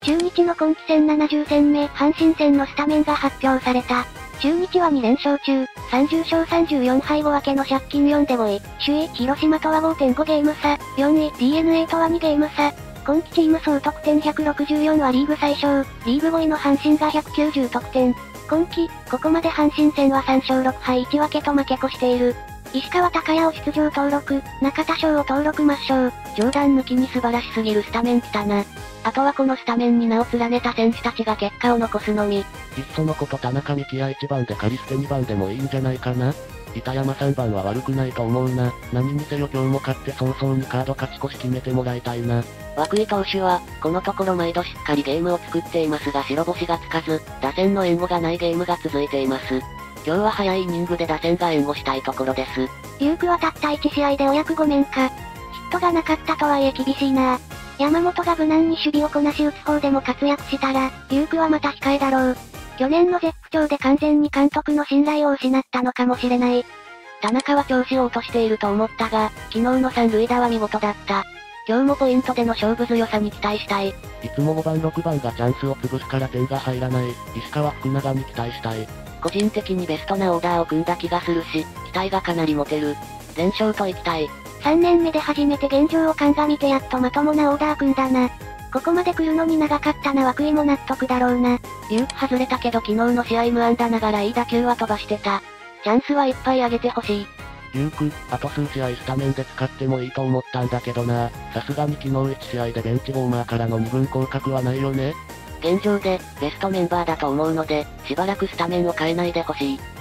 中日の今季戦70戦目、阪神戦のスタメンが発表された。中日は2連勝中、30勝34敗5分けの借金4で5位、首位、広島とは 5.5 ゲーム差、4位、DNA とは2ゲーム差。今季チーム総得点164はリーグ最小、リーグ5位の阪神が190得点。今季、ここまで阪神戦は3勝6敗1分けと負け越している。石川昂弥を出場登録、中田翔を登録抹消。 冗談抜きに素晴らしすぎるスタメン来たな。あとはこのスタメンに名を連ねた選手たちが結果を残すのみ。 いっそのこと田中幹也1番でカリステ2番でもいいんじゃないかな。板山3番は悪くないと思うな。何にせよ今日も勝って早々にカード勝ち越し決めてもらいたいな。 涌井投手は、このところ毎度しっかりゲームを作っていますが白星がつかず、打線の援護がないゲームが続いています。今日は早いイニングで打線が援護したいところです。 龍空はたった1試合でお役御免か。ヒットがなかったとはいえ厳しいな。山本が無難に守備をこなし打つ方でも活躍したら、龍空はまた控えだろう。去年の絶不調で完全に監督の信頼を失ったのかもしれない。 田中は調子を落としていると思ったが、昨日の三塁打は見事だった。今日もポイントでの勝負強さに期待したい。 いつも5番6番がチャンスを潰すから点が入らない。石川福永に期待したい。 個人的にベストなオーダーを組んだ気がするし、期待がかなり持てる。連勝といきたい。 3年目で初めて現状を鑑みてやっとまともなオーダー組んだな。ここまで来るのに長かったな。涌井も納得だろうな。 龍空外れたけど昨日の試合無安打ながらいい打球は飛ばしてた。チャンスはいっぱいあげてほしい。 龍空、あと数試合スタメンで使ってもいいと思ったんだけどな。さすがに昨日1試合でベンチウォーマーからの2軍降格はないよね。 現状で、ベストメンバーだと思うので、しばらくスタメンを変えないでほしい。